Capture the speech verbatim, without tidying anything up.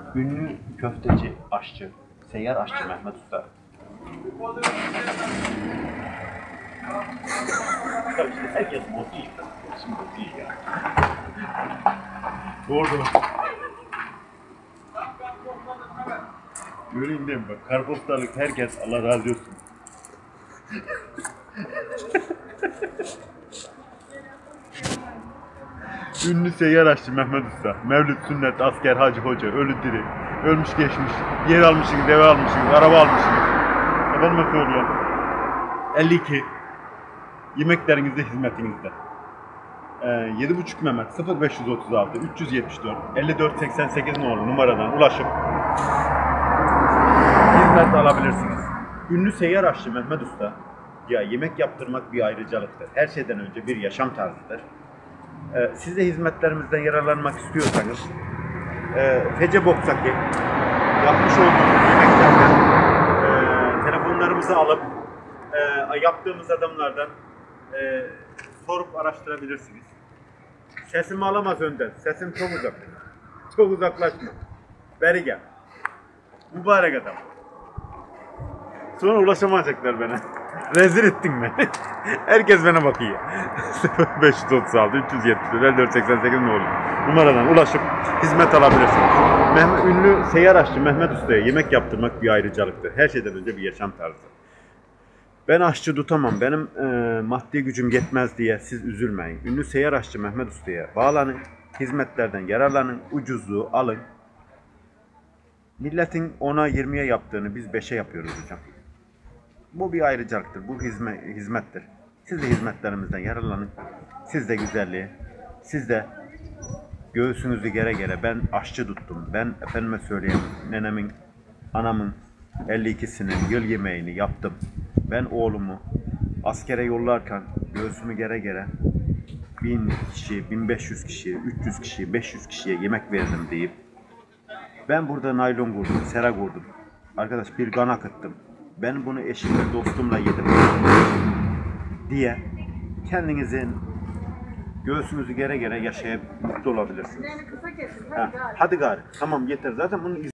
Ünlü köfteci, aşçı, seyyar aşçı Mehmet Usta. İşte herkes bot değil. Şimdi bot değil ya. Doğru. Göreyim değil mi bak? Karpostalık herkes Allah razı olsun. Ünlü seyyar aşçı Mehmet Usta. Mevlüt, sünnet, asker, hacı, hoca, ölü diri, ölmüş geçmiş, yer almışsınız, eve almışsınız, araba almışsınız. Efendime söylüyorum. elli iki. Yemeklerinizde, hizmetinizde. Ee, yedi buçuk Mehmet sıfır beş otuz altı üç yüz yetmiş dört elli dört seksen sekiz nolu numaradan ulaşıp hizmet alabilirsiniz. Ünlü seyyar aşçı Mehmet Usta. Ya yemek yaptırmak bir ayrıcalıktır. Her şeyden önce bir yaşam tarzıdır. Ee, siz de hizmetlerimizden yararlanmak istiyorsanız e, Fece Boksaki yapmış olduğumuz yemeklerden e, telefonlarımızı alıp e, yaptığımız adamlardan e, sorup araştırabilirsiniz. Sesimi alamaz önden. Sesim çok uzak. Çok uzaklaşma. Beri gel. Mübarek adam. Sonra ulaşamayacaklar bana. Rezil ettin beni. Herkes bana bakıyor. sıfır beş otuz altı üç yüz yetmiş dört elli dört seksen sekiz ne olur? Numaradan ulaşıp hizmet alabilirsiniz. Mehmet, ünlü seyyar aşçı Mehmet Usta'ya yemek yaptırmak bir ayrıcalıktır. Her şeyden önce bir yaşam tarzı. Ben aşçı tutamam, benim e, maddi gücüm yetmez diye siz üzülmeyin. Ünlü seyyar aşçı Mehmet Usta'ya bağlanın, hizmetlerden yararlanın, ucuzluğu alın. Milletin ona yirmiye yaptığını biz beşe yapıyoruz hocam. Bu bir ayrıcalıktır, bu hizmet, hizmettir. Siz de hizmetlerimizden yararlanın. Siz de güzelliği, siz de göğsünüzü gere gere ben aşçı tuttum. Ben efendime söyleyeyim nenemin, anamın elli ikisinin yıl yemeğini yaptım. Ben oğlumu askere yollarken göğsümü gere gere bin kişi, bin beş yüz kişi, üç yüz kişi, beş yüz kişiye yemek verdim deyip ben burada naylon kurdum, sera kurdum. Arkadaş bir kan akıttım. Ben bunu eşimle, dostumla yedim diye kendinizin göğsünüzü gere gere yaşayıp mutlu olabilirsiniz. Ha, hadi gari. Tamam yeter. Zaten bunun